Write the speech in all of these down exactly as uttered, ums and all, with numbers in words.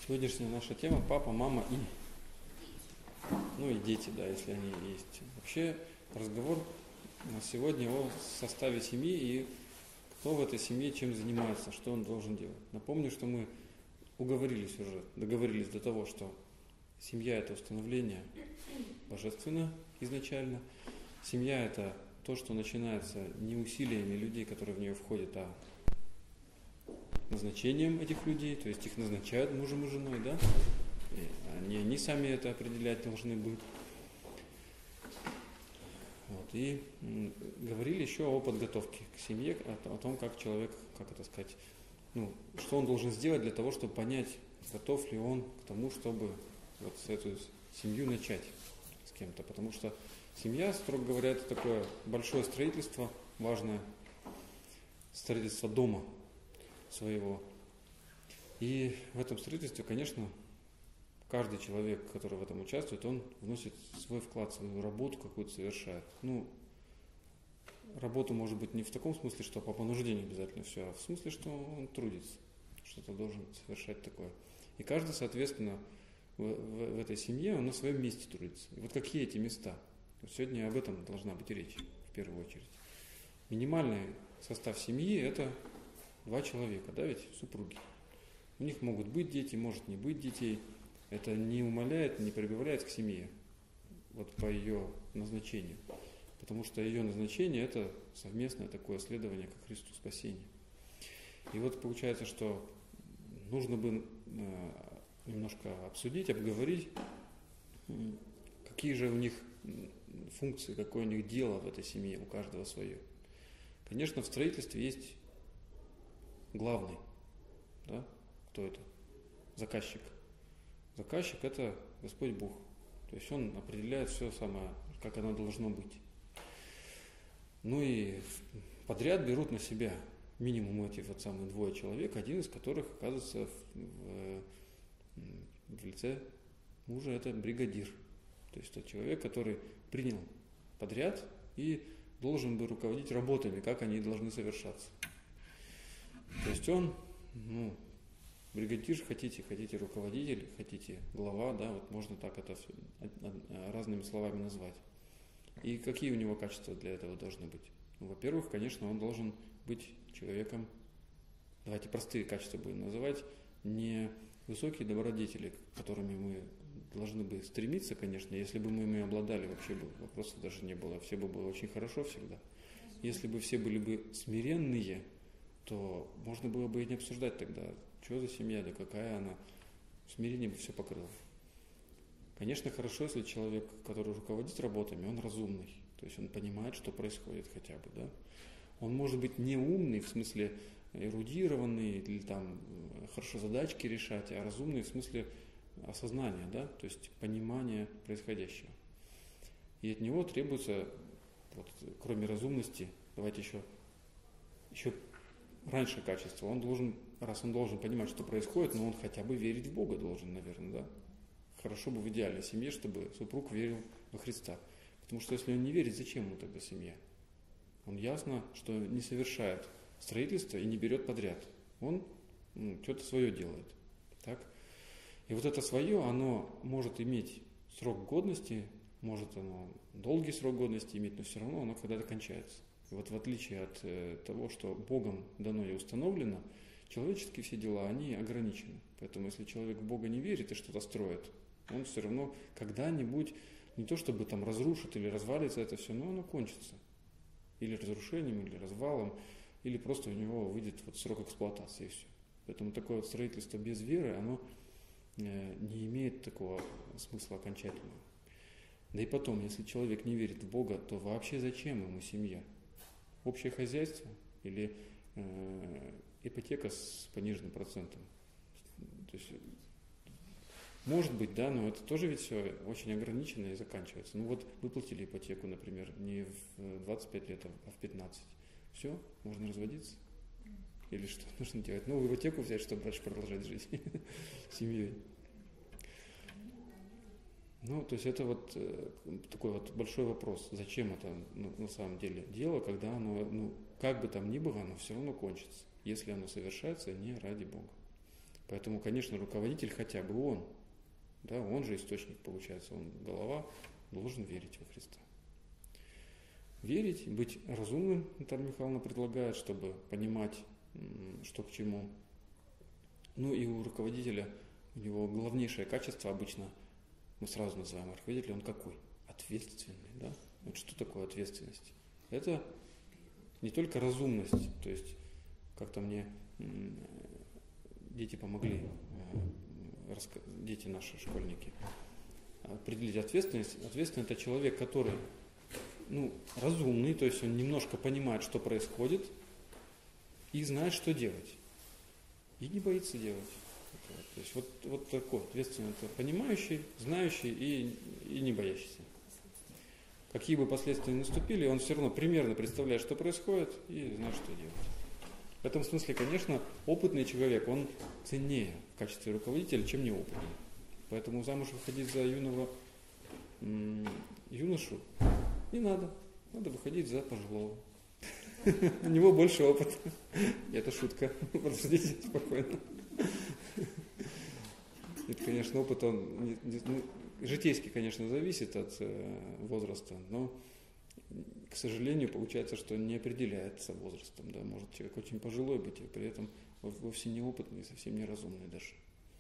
Сегодняшняя наша тема – папа, мама и… Ну и дети, да, если они есть. Вообще разговор на сегодня о составе семьи и кто в этой семье чем занимается, что он должен делать. Напомню, что мы уговорились уже, договорились до того, что семья – это установление божественно изначально. Семья – это то, что начинается не усилиями людей, которые в нее входят, а назначением этих людей, то есть их назначают мужем и женой, да? И не они сами это определять должны быть. Вот. И м, говорили еще о подготовке к семье, о, о том, как человек, как это сказать, ну, что он должен сделать для того, чтобы понять, готов ли он к тому, чтобы вот эту семью начать с кем-то. Потому что семья, строго говоря, это такое большое строительство, важное строительство дома своего. И в этом строительстве, конечно, каждый человек, который в этом участвует, он вносит свой вклад, свою работу какую-то совершает. Ну, работу может быть не в таком смысле, что по понуждению обязательно все, а в смысле, что он трудится, что-то должен совершать такое. И каждый, соответственно, в, в, в этой семье, он на своем месте трудится. И вот какие эти места? Сегодня об этом должна быть речь, в первую очередь. Минимальный состав семьи – это два человека, да, ведь супруги. У них могут быть дети, может не быть детей. Это не умаляет, не прибавляет к семье, вот по ее назначению. Потому что ее назначение – это совместное такое следование ко Христу спасения. И вот получается, что нужно бы немножко обсудить, обговорить, какие же у них функции, какое у них дело в этой семье, у каждого свое. Конечно, в строительстве есть главный, да? Кто это? Заказчик. Заказчик – это Господь Бог. То есть Он определяет все самое, как оно должно быть. Ну и подряд берут на себя минимум эти вот самые двое человек, один из которых оказывается в, в, в лице мужа – это бригадир. То есть тот человек, который принял подряд и должен бы руководить работами, как они должны совершаться. То есть он, ну, бригадир, хотите, хотите руководитель, хотите глава, да, вот можно так это все разными словами назвать. И какие у него качества для этого должны быть? Ну, во-первых, конечно, он должен быть человеком, давайте простые качества будем называть, не высокие добродетели, которыми мы должны бы стремиться, конечно. Если бы мы ими обладали, вообще бы вопросов даже не было, все бы было очень хорошо всегда. Если бы все были бы смиренные, то можно было бы и не обсуждать тогда, что за семья, да какая она, в смирении бы все покрыло. Конечно, хорошо, если человек, который руководит работами, он разумный, то есть он понимает, что происходит хотя бы, да. Он может быть не умный, в смысле эрудированный, или там хорошо задачки решать, а разумный в смысле осознания, да, то есть понимания происходящего. И от него требуется, вот, кроме разумности, давайте еще, еще раньше качество, он должен, раз он должен понимать, что происходит, но он хотя бы верить в Бога должен, наверное, да. Хорошо бы в идеальной семье, чтобы супруг верил во Христа. Потому что если он не верит, зачем ему тогда семья? Он ясно, что не совершает строительство и не берет подряд. Он ну, что-то свое делает. Так? И вот это свое, оно может иметь срок годности, может оно долгий срок годности иметь, но все равно оно когда-то кончается. И вот в отличие от э, того, что Богом дано и установлено, человеческие все дела, они ограничены. Поэтому если человек в Бога не верит и что-то строит, он все равно когда-нибудь, не то чтобы там разрушит или развалится это все, но оно кончится. Или разрушением, или развалом, или просто у него выйдет вот срок эксплуатации и все. Поэтому такое вот строительство без веры, оно э, не имеет такого смысла окончательного. Да и потом, если человек не верит в Бога, то вообще зачем ему семья? Общее хозяйство или э, ипотека с пониженным процентом? То есть, может быть, да, но это тоже ведь все очень ограничено и заканчивается. Ну вот выплатили ипотеку, например, не в двадцать пять лет, а в пятнадцать. Все, можно разводиться. Или что нужно делать? Новую ипотеку взять, чтобы дальше продолжать жить с семьей. Ну, то есть это вот э, такой вот большой вопрос, зачем это ну, на самом деле дело, когда оно, ну, как бы там ни было, оно все равно кончится, если оно совершается не ради Бога. Поэтому, конечно, руководитель хотя бы он, да, он же источник получается, он голова, должен верить во Христа. Верить, быть разумным, Наталья Михайловна предлагает, чтобы понимать, что к чему. Ну и у руководителя, у него главнейшее качество обычно, мы сразу называем руководителя, он какой? Ответственный, да? Вот что такое ответственность? Это не только разумность, то есть как-то мне дети помогли, дети наши, школьники, определить ответственность. Ответственный – это человек, который, ну, разумный, то есть он немножко понимает, что происходит, и знает, что делать. И не боится делать. То есть вот, вот такой ответственный, это понимающий, знающий и, и не боящийся. Какие бы последствия ни наступили, он все равно примерно представляет, что происходит, и знает, что делать. В этом смысле, конечно, опытный человек, он ценнее в качестве руководителя, чем неопытный. Поэтому замуж выходить за юного м- юношу не надо. Надо выходить за пожилого. У него больше опыта. Это шутка. Подождите спокойно. Это, конечно, опыт, он ну, житейский, конечно, зависит от э, возраста, но, к сожалению, получается, что не определяется возрастом. Да? Может человек очень пожилой быть, и при этом вовсе неопытный, совсем неразумный даже.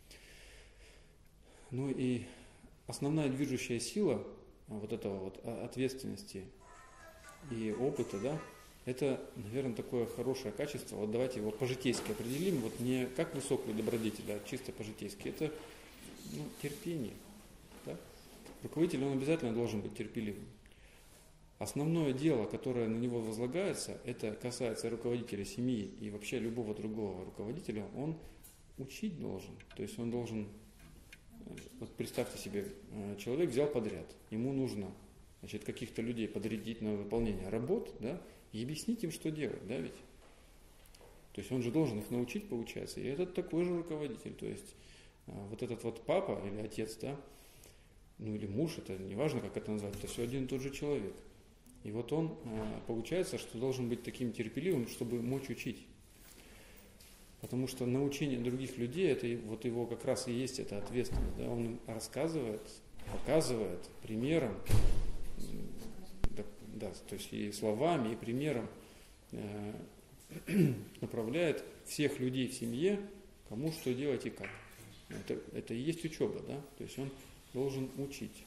Ну и основная движущая сила вот этого вот ответственности и опыта, да, это, наверное, такое хорошее качество. Вот давайте его по-житейски определим, вот не как высокую добродетель, а чисто по-житейски. Это ну, терпение. Да? Руководитель, он обязательно должен быть терпеливым. Основное дело, которое на него возлагается, это касается руководителя семьи и вообще любого другого руководителя, он учить должен. То есть он должен, вот представьте себе, человек взял подряд, ему нужно, значит, каких-то людей подрядить на выполнение работ, да, и объяснить им, что делать, да, ведь? То есть он же должен их научить, получается, и этот такой же руководитель, то есть вот этот вот папа или отец, да, ну или муж, это не важно, как это назвать, это все один и тот же человек. И вот он, получается, что должен быть таким терпеливым, чтобы мочь учить. Потому что научение других людей, это вот его как раз и есть эта ответственность, да, он им рассказывает, показывает примером, да, да, то есть и словами, и примером э, направляет всех людей в семье, кому что делать и как. Это, это и есть учеба, да, то есть он должен учить.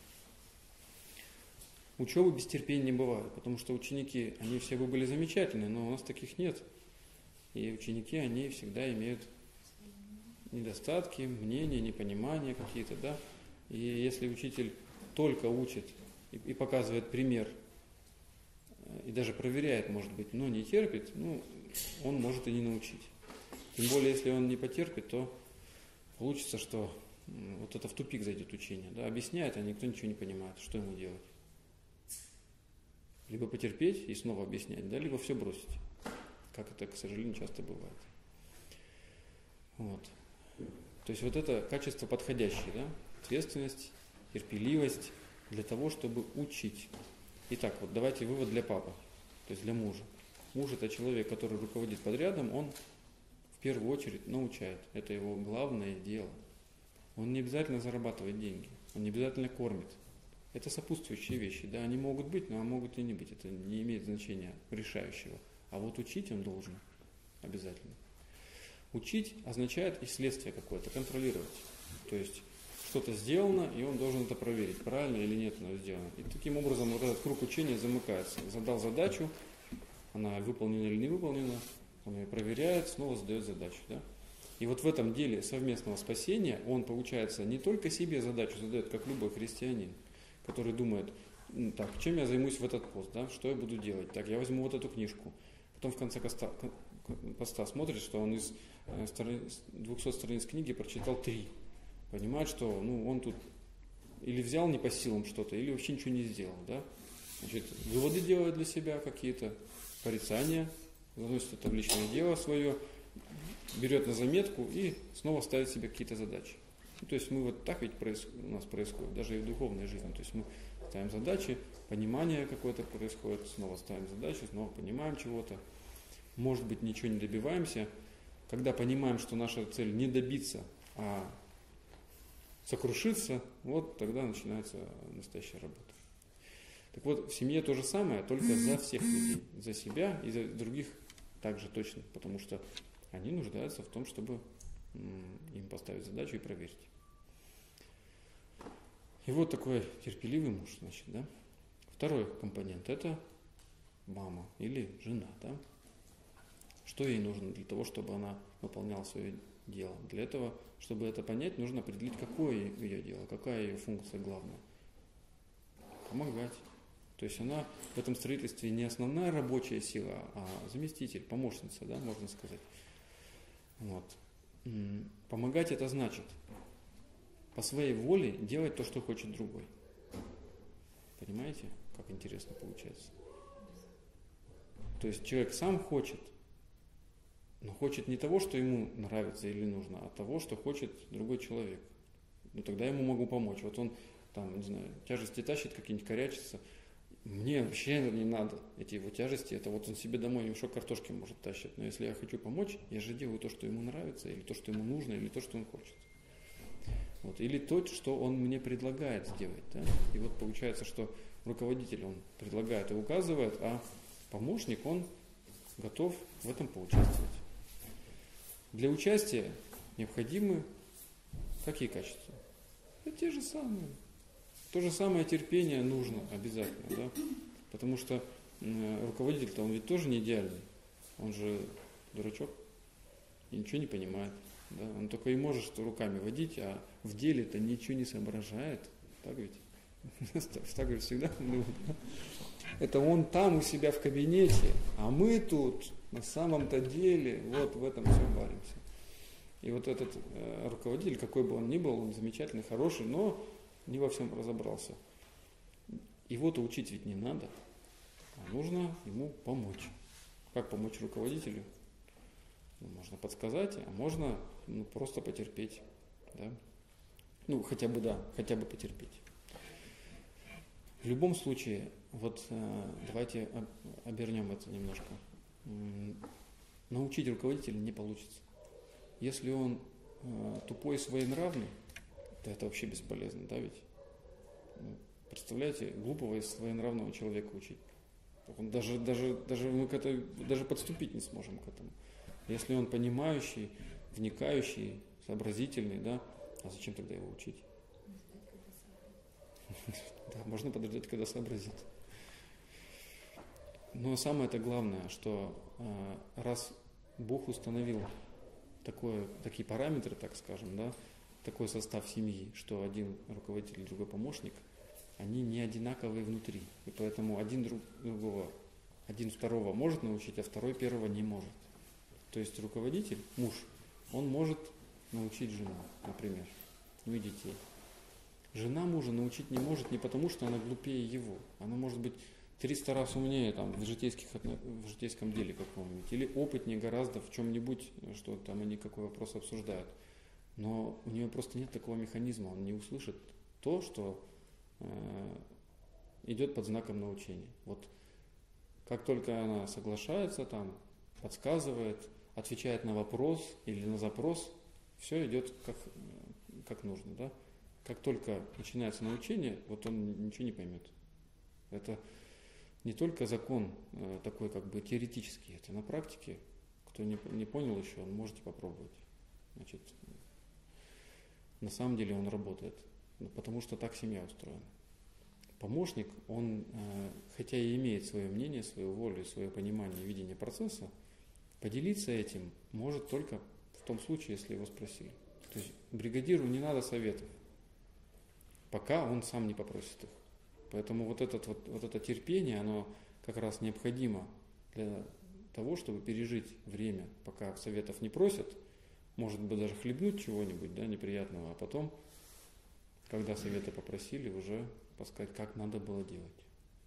Учебы без терпения не бывает, потому что ученики, они все бы были замечательны, но у нас таких нет. И ученики, они всегда имеют недостатки, мнения, непонимания какие-то, да. И если учитель только учит и, и показывает пример, и даже проверяет, может быть, но не терпит, ну, он может и не научить. Тем более, если он не потерпит, то получится, что вот это в тупик зайдет учение. Да? Объясняет, а никто ничего не понимает, что ему делать. Либо потерпеть и снова объяснять, да, либо все бросить. Как это, к сожалению, часто бывает. Вот. То есть вот это качество подходящее, да? Ответственность, терпеливость для того, чтобы учить. Итак, вот давайте вывод для папы, то есть для мужа. Муж – это человек, который руководит подрядом, он в первую очередь научает. Это его главное дело. Он не обязательно зарабатывает деньги, он не обязательно кормит. Это сопутствующие вещи, да, они могут быть, но могут и не быть. Это не имеет значения решающего. А вот учить он должен обязательно. Учить означает и следствие какое-то, контролировать. То есть что-то сделано, и он должен это проверить, правильно или нет оно сделано. И таким образом вот этот круг учения замыкается. Задал задачу, она выполнена или не выполнена, он ее проверяет, снова задает задачу. Да? И вот в этом деле совместного спасения он, получается, не только себе задачу задает, как любой христианин, который думает, ну, так, чем я займусь в этот пост, да? Что я буду делать? Так, я возьму вот эту книжку. Потом в конце поста, поста смотрит, что он из двухсот страниц книги прочитал три. Понимает, что ну, он тут или взял не по силам что-то, или вообще ничего не сделал. Да? Значит, выводы делает для себя какие-то, порицания, заносит это в личное дело свое, берет на заметку и снова ставит себе какие-то задачи. Ну, то есть мы вот так ведь проис... у нас происходит, даже и в духовной жизни. То есть мы ставим задачи, понимание какое-то происходит, снова ставим задачи, снова понимаем чего-то. Может быть, ничего не добиваемся, когда понимаем, что наша цель не добиться, а сокрушиться, вот тогда начинается настоящая работа. Так вот, в семье то же самое, только за всех людей, за себя и за других также точно, потому что они нуждаются в том, чтобы им поставить задачу и проверить. И вот такой терпеливый муж, значит, да. Второй компонент – это мама или жена, да. Что ей нужно для того, чтобы она выполняла свое дело? Для этого, чтобы это понять, нужно определить, какое ее дело, какая ее функция главная. Помогать. То есть она в этом строительстве не основная рабочая сила, а заместитель, помощница, да, можно сказать. Вот. Помогать это значит по своей воле делать то, что хочет другой. Понимаете, как интересно получается? То есть человек сам хочет, но хочет не того, что ему нравится или нужно, а того, что хочет другой человек. Ну тогда я ему могу помочь. Вот он там, не знаю, тяжести тащит, какие-нибудь корячится. Мне вообще не надо эти его тяжести. Это вот он себе домой мешок картошки может тащить. Но если я хочу помочь, я же делаю то, что ему нравится, или то, что ему нужно, или то, что он хочет. Вот. Или то, что он мне предлагает сделать. Да? И вот получается, что руководитель, он предлагает и указывает, а помощник, он готов в этом поучаствовать. Для участия необходимы какие качества? Это те же самые. То же самое терпение нужно обязательно, да? Потому что э, руководитель-то он ведь тоже не идеальный. Он же дурачок и ничего не понимает. Да? Он только и может руками водить, а в деле-то ничего не соображает. Так ведь? Так ведь всегда. Это он там у себя в кабинете, а мы тут на самом-то деле вот в этом все варимся. И вот этот э, руководитель, какой бы он ни был, он замечательный, хороший, но не во всем разобрался. Его-то учить ведь не надо, а нужно ему помочь. Как помочь руководителю? Ну, можно подсказать, а можно ну, просто потерпеть. Да? Ну, хотя бы, да, хотя бы потерпеть. В любом случае, вот э, давайте обернем это немножко. Научить руководителя не получится. Если он э, тупой и своенравный, то это вообще бесполезно, да ведь? Ну, представляете, глупого и своенравного человека учить. Он даже, даже, даже мы к этому, даже подступить не сможем к этому. Если он понимающий, вникающий, сообразительный, да, а зачем тогда его учить? Да, можно подождать, когда сообразит. Но самое-то главное, что э, раз Бог установил такое, такие параметры, так скажем, да, такой состав семьи, что один руководитель и другой помощник, они не одинаковые внутри. И поэтому один друг другого, один второго может научить, а второй первого не может. То есть руководитель, муж, он может научить жену, например, ну и детей. Жена мужа научить не может не потому, что она глупее его. Она может быть триста раз умнее там, в, житейских, в житейском деле каком-нибудь, или опытнее гораздо в чем-нибудь, что там они какой вопрос обсуждают. Но у нее просто нет такого механизма, он не услышит то, что э, идет под знаком научения. Вот как только она соглашается, там, подсказывает, отвечает на вопрос или на запрос, все идет как, как нужно. Да? Как только начинается научение, вот он ничего не поймет. Это не только закон э, такой как бы теоретический, это на практике. Кто не, не понял еще, он можете попробовать. Значит, на самом деле он работает, потому что так семья устроена. Помощник, он, э, хотя и имеет свое мнение, свою волю, свое понимание, видение процесса, поделиться этим может только в том случае, если его спросили. То есть бригадиру не надо советов, пока он сам не попросит их. Поэтому вот, этот, вот, вот это терпение, оно как раз необходимо для того, чтобы пережить время, пока советов не просят, может быть, даже хлебнуть чего-нибудь, да, неприятного, а потом, когда советы попросили, уже подсказать, как надо было делать.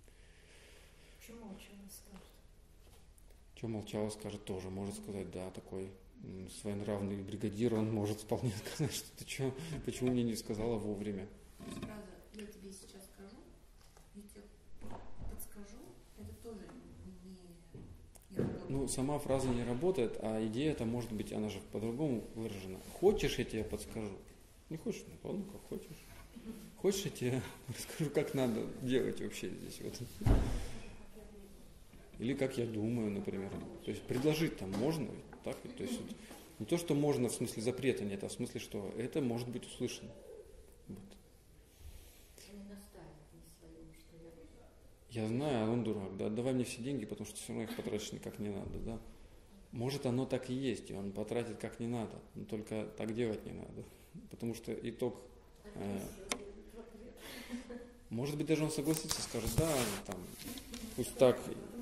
Что молчала, скажет? Что молчала, скажет, тоже может сказать, да, такой своенравный бригадир, он может вполне сказать, что ты что, почему мне не сказала вовремя. Фраза «я тебе сейчас скажу», «я тебе подскажу», это тоже не, не работает. Ну, сама фраза не работает, а идея это может быть, она же по-другому выражена. Хочешь, я тебе подскажу? Не хочешь? Ну ладно, как хочешь. Хочешь, я тебе расскажу, как надо делать вообще здесь вот. Или как я думаю, например. То есть предложить там можно, так? То есть вот, не то, что можно в смысле запрета нет, а в смысле, что это может быть услышано. Вот. Я знаю, а он дурак, да, отдавай мне все деньги, потому что все равно их потратишь никак не надо, да. Может, оно так и есть, и он потратит как не надо, но только так делать не надо, потому что итог... Э, может быть, даже он согласится, скажет, да, там, пусть так...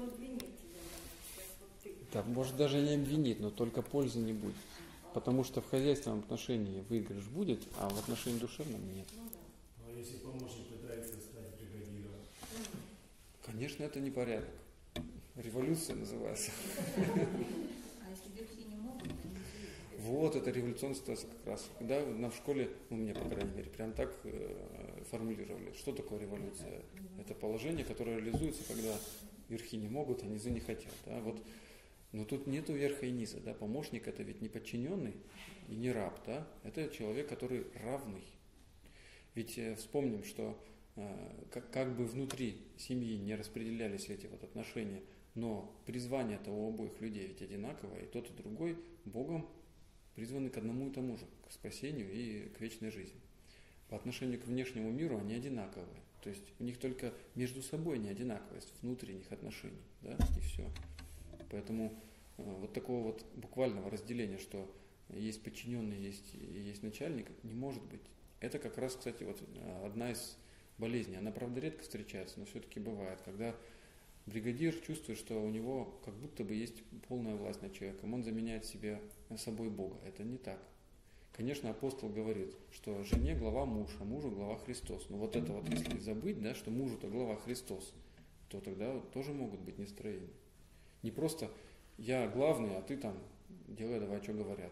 Да, может, даже не обвинит, но только пользы не будет, потому что в хозяйственном отношении выигрыш будет, а в отношении душевном нет. А если помощник пытается стать бригадиром? Конечно, это не порядок. Революция называется. А если верхи не могут, то не Вот, это революционная ситуация как раз. Когда нам в школе, ну, мне, по крайней мере, прям так э, формулировали. Что такое революция? Это положение, которое реализуется, когда верхи не могут, а низы не хотят. Да? Вот. Но тут нету верха и низа. Да? Помощник это ведь не подчиненный и не раб. Да? Это человек, который равный. Ведь э, вспомним, что э, как, как бы внутри семьи не распределялись эти вот отношения, но призвание-то у обоих людей ведь одинаковое, и тот, и другой Богом призваны к одному и тому же, к спасению и к вечной жизни. По отношению к внешнему миру они одинаковые. То есть у них только между собой не одинаковость внутренних отношений, да, и все. Поэтому э, вот такого вот буквального разделения, что есть подчиненный, есть, есть начальник, не может быть. Это как раз, кстати, вот одна из болезней. Она, правда, редко встречается, но все-таки бывает, когда бригадир чувствует, что у него как будто бы есть полная власть над человеком, он заменяет себе собой Бога. Это не так. Конечно, апостол говорит, что жене глава муж, а мужу глава Христос. Но вот это вот, если забыть, да, что мужу-то глава Христос, то тогда тоже могут быть нестроения. Не просто я главный, а ты там делай давай, что говорят.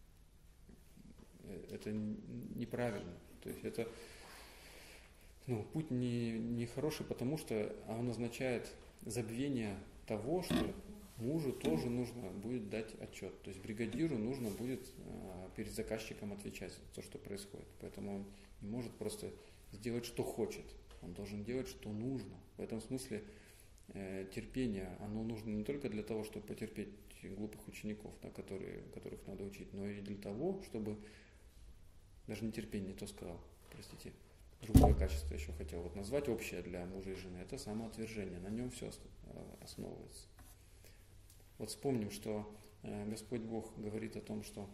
Это неправильно. То есть это ну, путь не, не хороший, потому что он означает забвение того, что мужу тоже нужно будет дать отчет. То есть бригадиру нужно будет э, перед заказчиком отвечать за то, что происходит. Поэтому он не может просто сделать, что хочет. Он должен делать, что нужно. В этом смысле э, терпение, оно нужно не только для того, чтобы потерпеть глупых учеников, да, которые, которых надо учить, но и для того, чтобы... Даже не терпение, не то сказал, простите. Другое качество еще хотел вот назвать, общее для мужа и жены, это самоотвержение, на нем все основывается. Вот вспомним, что Господь Бог говорит о том, что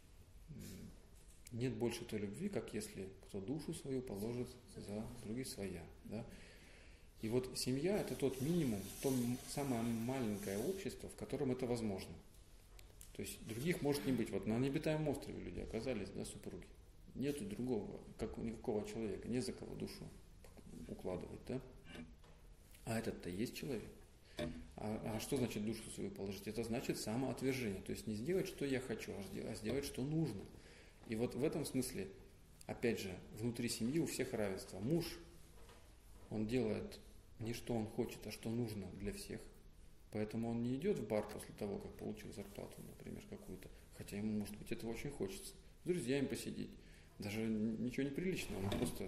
нет больше той любви, как если кто душу свою положит за другие своя. Да? И вот семья это тот минимум, то самое маленькое общество, в котором это возможно. То есть других может не быть. Вот на необитаемом острове люди оказались, да, супруги. Нету другого, как, никакого человека, не за кого душу укладывать, да? А этот-то есть человек. А, а что значит душу свою положить? Это значит самоотвержение. То есть не сделать, что я хочу, а сделать, а сделать, что нужно. И вот в этом смысле, опять же, внутри семьи у всех равенство. Муж, он делает не что он хочет, а что нужно для всех. Поэтому он не идет в бар после того, как получил зарплату, например, какую-то. Хотя ему, может быть, этого очень хочется. С друзьями посидеть. Даже ничего неприличного, но просто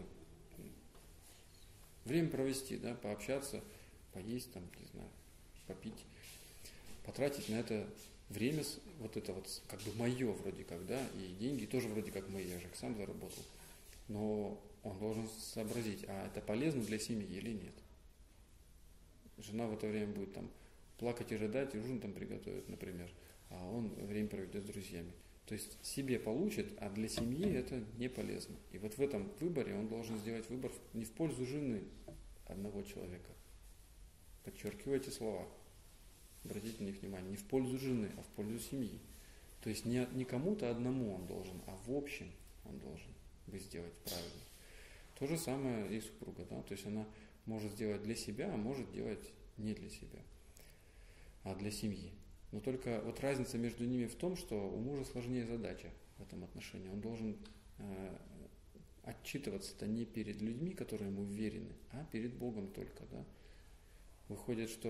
время провести, да, пообщаться, поесть, там, не знаю, попить, потратить на это время, вот это вот как бы мое вроде как, да, и деньги тоже вроде как мои, я же их сам заработал. Но он должен сообразить, а это полезно для семьи или нет. Жена в это время будет там плакать и рыдать, и ужин там приготовит, например, а он время проведет с друзьями. То есть себе получит, а для семьи это не полезно. И вот в этом выборе он должен сделать выбор не в пользу жены одного человека. Подчеркиваю эти слова. Обратите на них внимание. Не в пользу жены, а в пользу семьи. То есть не, не кому-то одному он должен, а в общем он должен бы сделать правильно. То же самое и супруга. Да? То есть она может сделать для себя, а может делать не для себя, а для семьи. Но только вот разница между ними в том, что у мужа сложнее задача в этом отношении. Он должен э, отчитываться-то не перед людьми, которые ему верены, а перед Богом только. Да? Выходит, что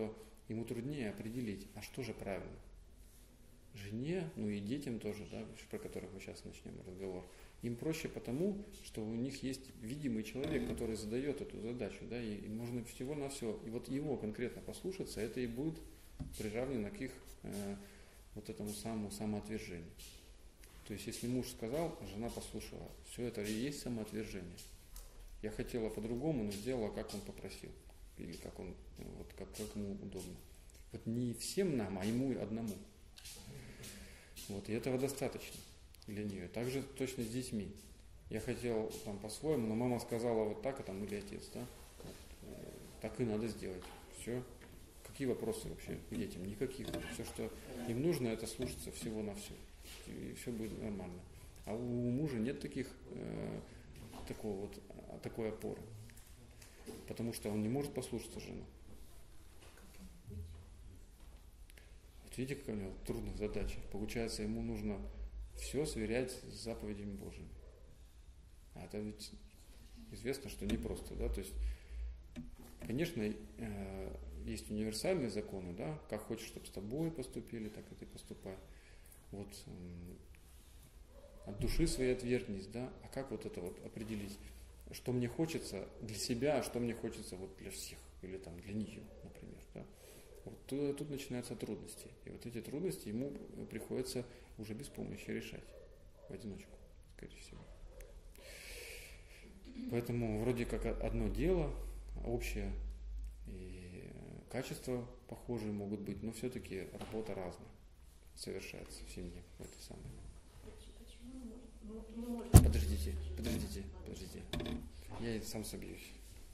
ему труднее определить, а что же правильно. Жене, ну и детям тоже, да, про которых мы сейчас начнем разговор, им проще потому, что у них есть видимый человек, который задает эту задачу, да, и, и можно всего-навсего, и вот его конкретно послушаться, это и будет приравнено к их э, вот этому самому самоотвержению. То есть, если муж сказал, а жена послушала, все это и есть самоотвержение. Я хотела по-другому, но сделала, как он попросил, или как он, вот как, как ему удобно. Вот не всем нам, а ему одному. Вот, и этого достаточно для нее. Также точно с детьми. Я хотел там по-своему, но мама сказала вот так, а там или отец, да? Вот, так и надо сделать. Все. Какие вопросы вообще к детям? Никаких. Все, что им нужно, это слушаться всего-навсего. И все будет нормально. А у мужа нет таких, э, такого вот, такой опоры. Потому что он не может послушаться жену. Видите, какая у него трудная задача. Получается, ему нужно все сверять с заповедями Божьими. А это ведь известно, что непросто, да, то есть, конечно, э, есть универсальные законы, да, как хочешь, чтобы с тобой поступили, так и ты поступай. Вот э, от души своей отвергнись, да, а как вот это вот определить, что мне хочется для себя, а что мне хочется вот для всех, или там для нее, например, да. Вот тут, тут начинаются трудности. И вот эти трудности ему приходится уже без помощи решать. В одиночку, скорее всего. Поэтому вроде как одно дело, общее, и качества похожие могут быть, но все-таки работа разная совершается в семье в этой самой. Подождите, подождите, подождите. Я и сам собьюсь.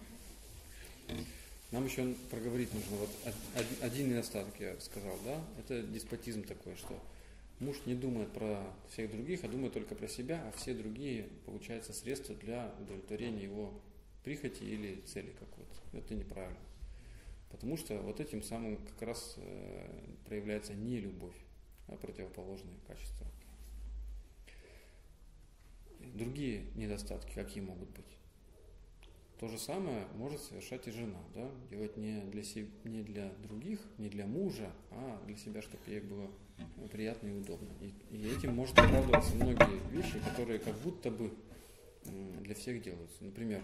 Нам еще проговорить нужно, вот один недостаток я сказал, да, это деспотизм такой, что муж не думает про всех других, а думает только про себя, а все другие, получается, средства для удовлетворения его прихоти или цели какой-то. Это неправильно. Потому что вот этим самым как раз проявляется не любовь, а противоположные качества. Другие недостатки какие могут быть? То же самое может совершать и жена, да? Делать не для, себя, не для других, не для мужа, а для себя, чтобы ей было приятно и удобно. И, и этим может оправдываться многие вещи, которые как будто бы для всех делаются. Например,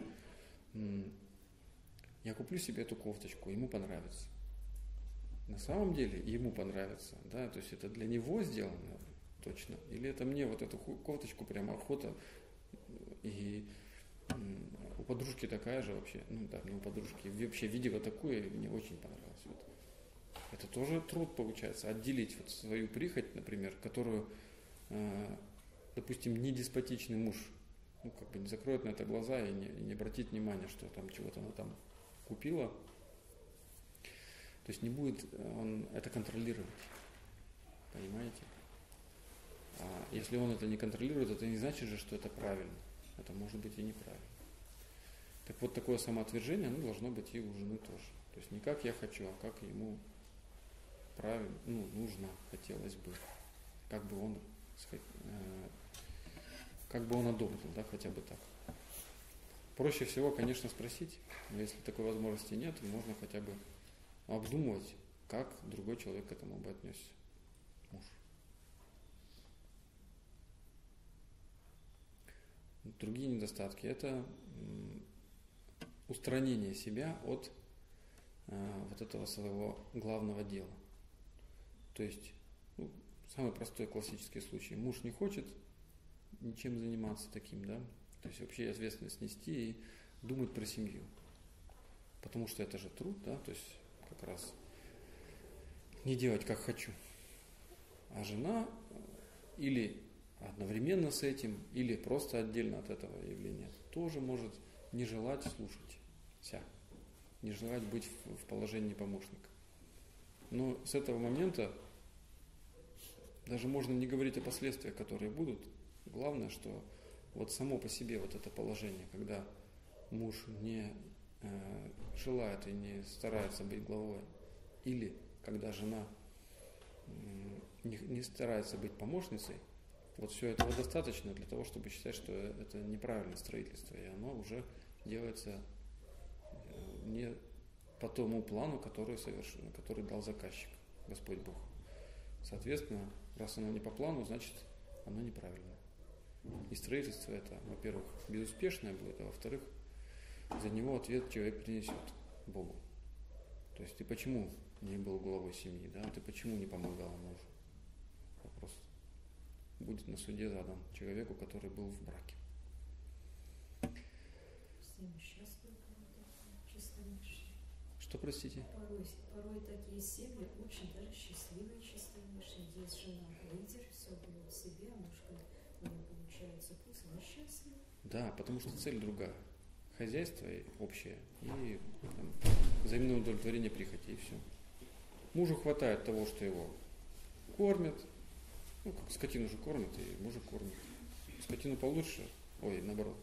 я куплю себе эту кофточку, ему понравится. На самом деле ему понравится, да? То есть это для него сделано точно. Или это мне вот эту кофточку прямо охота и... У подружки такая же вообще, ну да, не у подружки, вообще видела такое, и мне очень понравилось. Вот. Это тоже труд получается, отделить вот свою прихоть, например, которую, э, допустим, не деспотичный муж, ну как бы не закроет на это глаза и не, и не обратит внимания, что там чего-то она там купила. То есть не будет он это контролировать, понимаете? А если он это не контролирует, это не значит же, что это правильно. Это может быть и неправильно. Так вот, такое самоотвержение, оно должно быть и у жены тоже. То есть не как я хочу, а как ему правильно, ну, нужно, хотелось бы. Как бы он, э, как бы он одобрил, да, хотя бы так. Проще всего, конечно, спросить, но если такой возможности нет, можно хотя бы обдумывать, как другой человек к этому бы отнесся. Муж. Другие недостатки – это устранение себя от э, вот этого своего главного дела. То есть, ну, самый простой классический случай. Муж не хочет ничем заниматься таким, да, то есть вообще ответственность нести и думать про семью. Потому что это же труд, да, то есть как раз не делать как хочу. А жена или одновременно с этим, или просто отдельно от этого явления, тоже может не желать слушать ся, не желать быть в, в положении помощника. Но с этого момента даже можно не говорить о последствиях, которые будут. Главное, что вот само по себе вот это положение, когда муж не э, желает и не старается быть главой, или когда жена э, не, не старается быть помощницей, вот все этого достаточно для того, чтобы считать, что это неправильное строительство, и оно уже делается не по тому плану, который, совершил, который дал заказчик, Господь Бог. Соответственно, раз оно не по плану, значит, оно неправильно. И строительство это, во-первых, безуспешное будет, а во-вторых, за него ответ человек принесет Богу. То есть ты почему не был главой семьи, да? Ты почему не помогал мужу? Вопрос будет на суде задан человеку, который был в браке. Всем счастливы, чистомышленные. Что, простите? Порой, порой такие семьи очень даже счастливые, чистомышленные. Здесь жена лидер, все берет себе, а муж говорит, у меня получается пусть, мы счастливы. Да, потому что цель другая. Хозяйство общее и там, взаимное удовлетворение прихоти, и все. Мужу хватает того, что его кормят. Ну, как скотину же кормят, и мужа кормят. Скотину получше, ой, наоборот.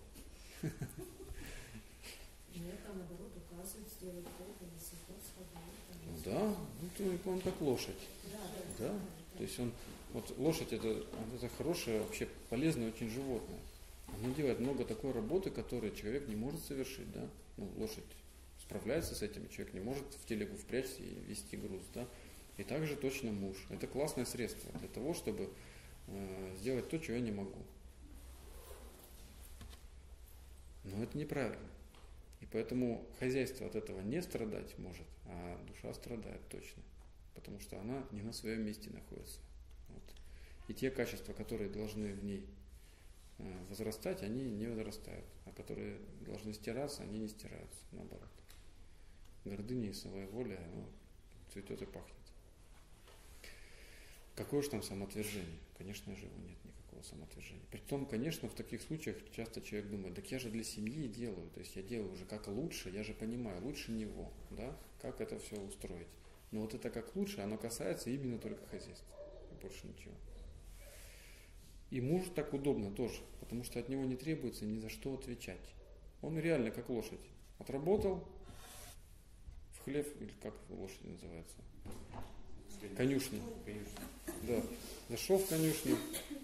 Мне там, наоборот, указывают сделать то, понести то, Ну да, ну, то он как лошадь. Да, Да? да. То есть он, вот лошадь это, это хорошее, вообще полезное очень животное. Оно делает много такой работы, которую человек не может совершить, да. Ну, лошадь справляется с этим, человек не может в телегу впрячься и вести груз, да. И также точно муж. Это классное средство для того, чтобы э, сделать то, чего я не могу. Но это неправильно. И поэтому хозяйство от этого не страдать может, а душа страдает точно. Потому что она не на своем месте находится. Вот. И те качества, которые должны в ней э, возрастать, они не возрастают. А которые должны стираться, они не стираются. Наоборот. Гордыня и своя воля, ну, цветет и пахнет. Какое же там самоотвержение? Конечно же, нет никакого самоотвержения. Притом, конечно, в таких случаях часто человек думает, так я же для семьи делаю, то есть я делаю уже как лучше, я же понимаю, лучше него, да, как это все устроить. Но вот это как лучше, оно касается именно только хозяйства, и больше ничего. И мужу так удобно тоже, потому что от него не требуется ни за что отвечать. Он реально как лошадь. Отработал в хлев, или как лошадь называется? Конюшню. Да. Зашел в конюшню,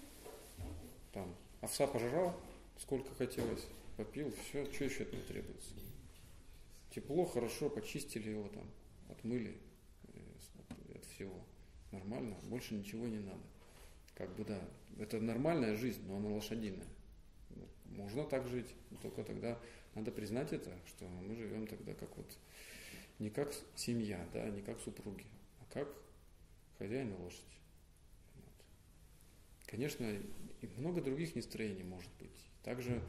там, овса пожрал, сколько хотелось, попил, все, что еще от него требуется? Тепло, хорошо, почистили его там, отмыли от, от всего. Нормально, больше ничего не надо. Как бы да, это нормальная жизнь, но она лошадиная. Можно так жить, только тогда надо признать это, что мы живем тогда как вот не как семья, да, не как супруги, а как хозяин и лошадь. Вот. Конечно, и много других настроений может быть. Также,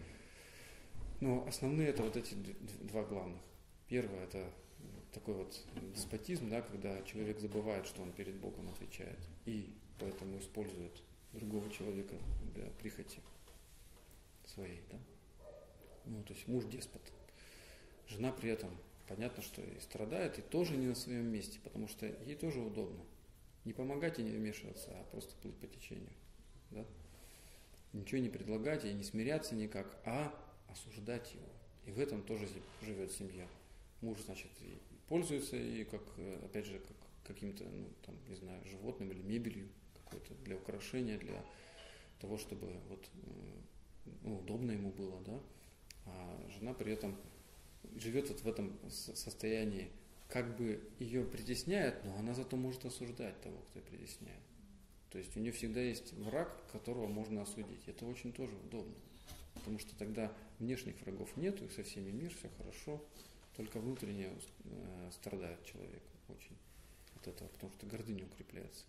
но основные это вот эти два главных. Первое это такой вот деспотизм, да, когда человек забывает, что он перед Богом отвечает, и поэтому использует другого человека для прихоти своей, да. Ну, то есть муж деспот. Жена при этом, понятно, что и страдает, и тоже не на своем месте, потому что ей тоже удобно. Не помогать и не вмешиваться, а просто плыть по течению. Да? Ничего не предлагать и не смиряться никак, а осуждать его. И в этом тоже живет семья. Муж, значит, и пользуется и как, опять же, как каким-то, ну, там, не знаю, животным или мебелью какой-то для украшения, для того, чтобы вот, ну, удобно ему было, да. А жена при этом живет вот в этом состоянии, как бы ее притесняет, но она зато может осуждать того, кто ее притесняет. То есть у нее всегда есть враг, которого можно осудить. Это очень тоже удобно. Потому что тогда внешних врагов нету, и со всеми мир, все хорошо. Только внутренне э, страдает человек очень от этого, потому что гордыня укрепляется.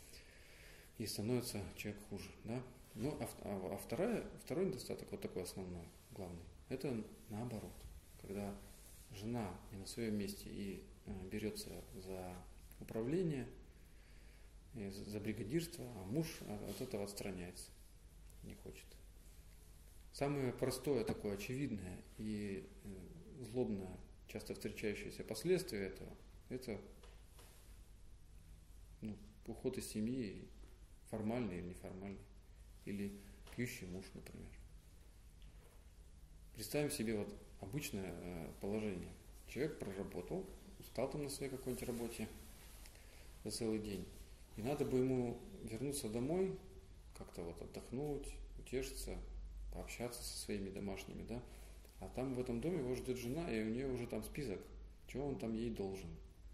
И становится человек хуже. Да? Ну, а, а, а вторая, второй недостаток, вот такой основной, главный, это наоборот. Когда жена не на своем месте и э, берется за управление, и за, за бригадирство, а муж от этого отстраняется, не хочет. Самое простое, такое очевидное и э, злобное, часто встречающееся последствие этого, это ну, уход из семьи, формальный или неформальный, или пьющий муж, например. Представим себе вот обычное э, положение. Человек проработал, устал там на своей какой-нибудь работе за целый день, и надо бы ему вернуться домой, как-то вот отдохнуть, утешиться, пообщаться со своими домашними, да. А там в этом доме его ждет жена, и у нее уже там список, что он там ей должен.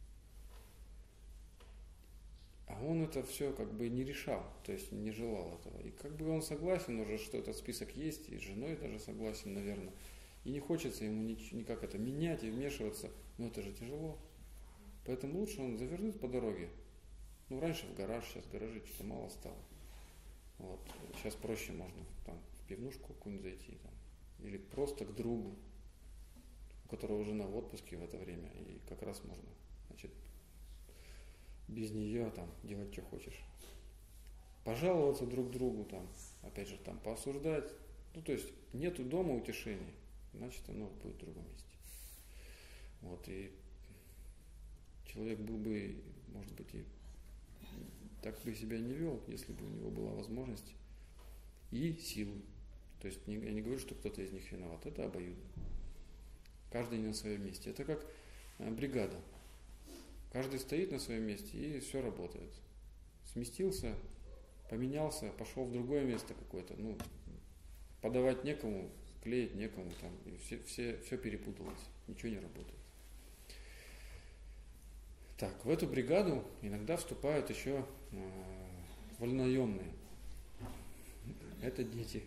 А он это все как бы не решал, то есть не желал этого. И как бы он согласен уже, что этот список есть, и с женой даже согласен, наверное. И не хочется ему никак это менять и вмешиваться, но это же тяжело. Поэтому лучше он завернет по дороге. Ну, раньше в гараж, сейчас в гараже что-то мало стало. Вот. Сейчас проще можно там в пивнушку какую-нибудь зайти, там, или просто к другу, у которого жена в отпуске в это время, и как раз можно, значит, без нее там делать, что хочешь. Пожаловаться друг другу, там, опять же, там, поосуждать. Ну, то есть нету дома утешения, значит, оно будет в другом месте. Вот, и человек был бы, может быть, и так бы себя не вел, если бы у него была возможность и силы. То есть я не говорю, что кто-то из них виноват, это обоюдно. Каждый не на своем месте. Это как бригада. Каждый стоит на своем месте и все работает. Сместился, поменялся, пошел в другое место какое-то. Ну, подавать некому, клеить некому, там, и все, все, все перепуталось, ничего не работает. Так, в эту бригаду иногда вступают еще э, вольнонаемные. Это дети.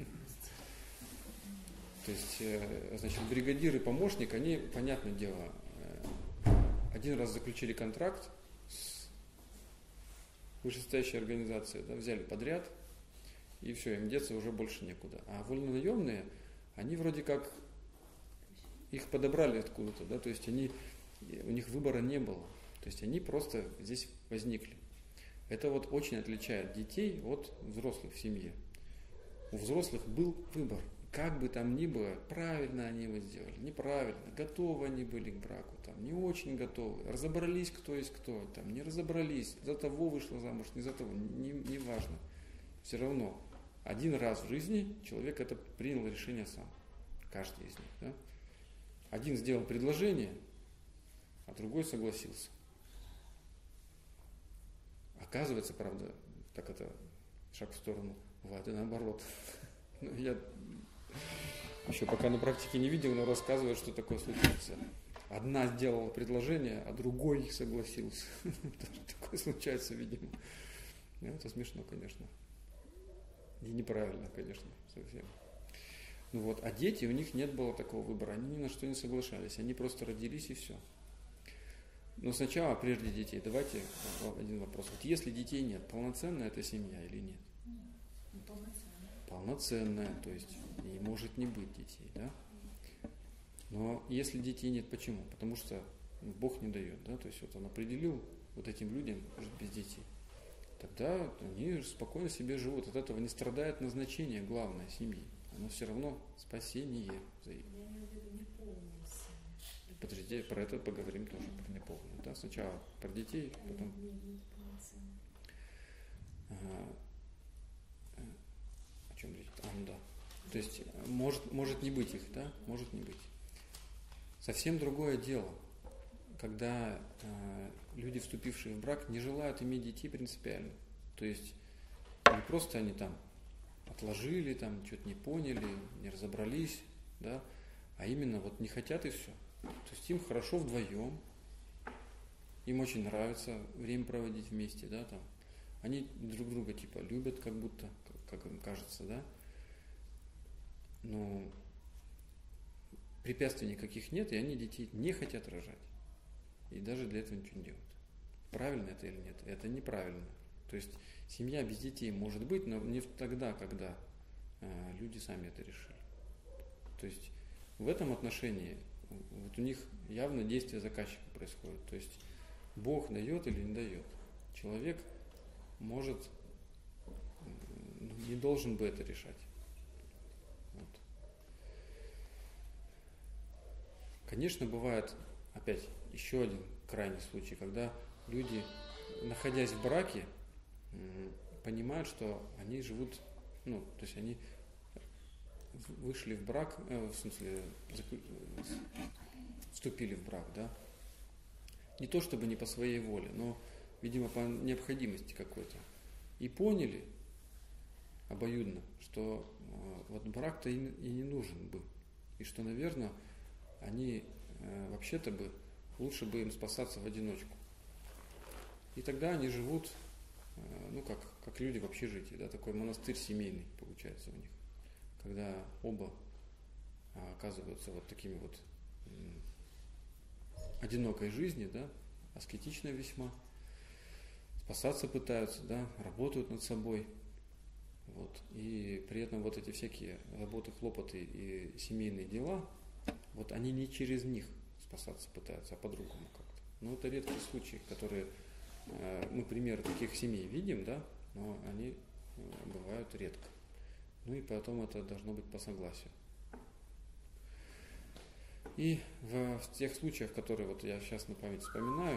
То есть, э, значит, бригадир и помощник, они, понятное дело, э, один раз заключили контракт с вышестоящей организацией, да, взяли подряд, и все, им деться уже больше некуда. А вольнонаемные, они вроде как их подобрали откуда-то, да, то есть они, у них выбора не было. То есть они просто здесь возникли. Это вот очень отличает детей от взрослых в семье. У взрослых был выбор. Как бы там ни было, правильно они его сделали, неправильно, готовы они были к браку, там, не очень готовы, разобрались, кто есть кто, там, не разобрались, за того вышла замуж, не за того, не, не важно. Все равно один раз в жизни человек это принял решение сам, каждый из них. Да? Один сделал предложение, а другой согласился. Оказывается, правда, так это шаг в сторону, бывает и наоборот. Я еще пока на практике не видел, но рассказывают, что такое случается. Одна сделала предложение, а другой согласился. Такое случается, видимо. Это смешно, конечно. И неправильно, конечно, совсем. Ну вот, а дети, у них нет было такого выбора. Они ни на что не соглашались. Они просто родились и все. Но сначала, прежде детей, давайте один вопрос. Вот если детей нет, полноценная это семья или нет? Нет, полноценная. Полноценная, то есть и может не быть детей, да? Но если детей нет, почему? Потому что Бог не дает, да? То есть вот Он определил вот этим людям жить без детей. Тогда они спокойно себе живут. От этого не страдает назначение главное семьи. Оно все равно спасение. Я имею в виду неполную семью. Подождите, про это поговорим тоже, про неполную. Да? Сначала про детей, потом... Ага. О чем речь? А, ну да. То есть может, может не быть их, да? Может не быть. Совсем другое дело, когда э, люди, вступившие в брак, не желают иметь детей принципиально. То есть не просто они там отложили, там что-то не поняли, не разобрались, да, а именно вот не хотят и все. То есть им хорошо вдвоем, им очень нравится время проводить вместе, да, там. Они друг друга типа любят, как будто, как, как им кажется, да. Но препятствий никаких нет, и они детей не хотят рожать. И даже для этого ничего не делают. Правильно это или нет? Это неправильно. То есть семья без детей может быть, но не тогда, когда э, люди сами это решили. То есть в этом отношении вот у них явно действие заказчика происходит. То есть Бог дает или не дает. Человек может, не должен бы это решать. Вот. Конечно, бывает, опять, еще один крайний случай, когда люди, находясь в браке, понимают, что они живут, ну, то есть они вышли в брак, э, в смысле, вступили в брак, да, не то чтобы не по своей воле, но, видимо, по необходимости какой-то, и поняли обоюдно, что э, вот брак-то и, и не нужен бы, и что, наверное, они э, вообще-то бы лучше бы им спасаться в одиночку. И тогда они живут, ну, как, как люди в общежитии, да, такой монастырь семейный получается у них, когда оба оказываются вот такими вот одинокой жизни, да, аскетичной весьма, спасаться пытаются, да, работают над собой, вот, и при этом вот эти всякие заботы, хлопоты и семейные дела, вот они не через них спасаться пытаются, а по-другому как-то. Но это редкие случаи, которые э, мы примеры таких семей видим, да, но они э, бывают редко. Ну и потом это должно быть по согласию. И в, в тех случаях, которые вот я сейчас на память вспоминаю,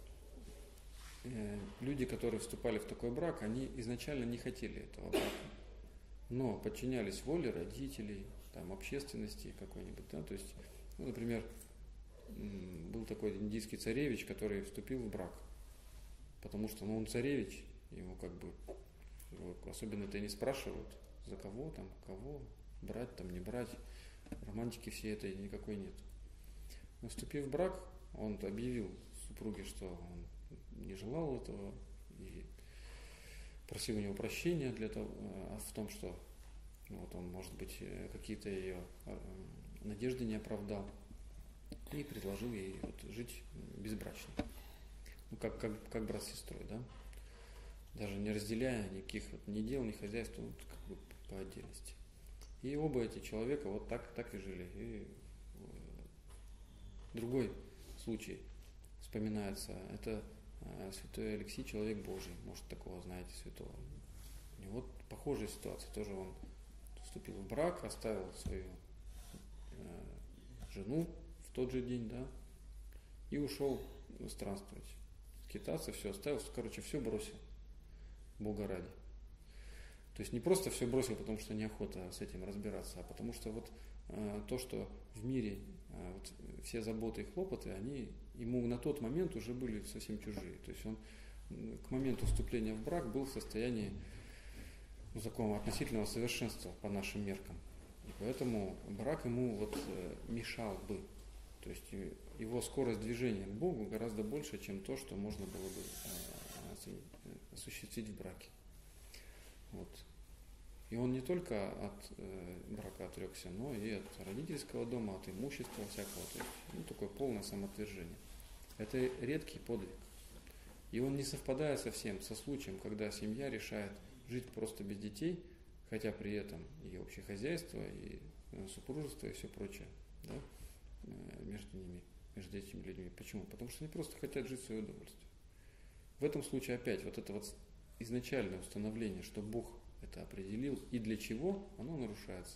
э, люди, которые вступали в такой брак, они изначально не хотели этого брака, но подчинялись воле родителей, там, общественности какой-нибудь, да, то есть, ну, например, был такой индийский царевич, который вступил в брак, потому что, ну, он царевич, ему как бы особенно-то и не спрашивают, за кого там, кого, брать там, не брать, романтики всей этой никакой нет. Но вступив в брак, он объявил супруге, что он не желал этого и просил у него прощения для того, в том, что ну, вот он, может быть, какие-то ее надежды не оправдал. И предложил ей вот жить безбрачно. Ну, как, как, как брат с сестрой, да? Даже не разделяя никаких вот, ни дел, ни хозяйства, вот, как бы по отдельности. И оба эти человека вот так, так и жили. И другой случай вспоминается. Это святой Алексий, человек Божий. Может, такого знаете, святого. У него вот похожая ситуация. Тоже он вступил в брак, оставил свою э, жену в тот же день, да, и ушел странствовать. Скитаться, все оставил, короче, все бросил. Бога ради. То есть не просто все бросил, потому что неохота с этим разбираться, а потому что вот э, то, что в мире э, вот, все заботы и хлопоты, они ему на тот момент уже были совсем чужие. То есть он к моменту вступления в брак был в состоянии ну, такого относительного совершенства по нашим меркам. И поэтому брак ему вот э, мешал бы. То есть его скорость движения к Богу гораздо больше, чем то, что можно было бы э, осуществить в браке. Вот. И он не только от э, брака отрекся, но и от родительского дома, от имущества всякого. То есть, ну, такое полное самоотвержение. Это редкий подвиг. И он не совпадает совсем со случаем, когда семья решает жить просто без детей, хотя при этом и общее хозяйство, и супружество, и все прочее, да, между ними, между этими людьми. Почему? Потому что они просто хотят жить в свое удовольствие. В этом случае опять вот это вот изначальное установление, что Бог это определил и для чего, оно нарушается.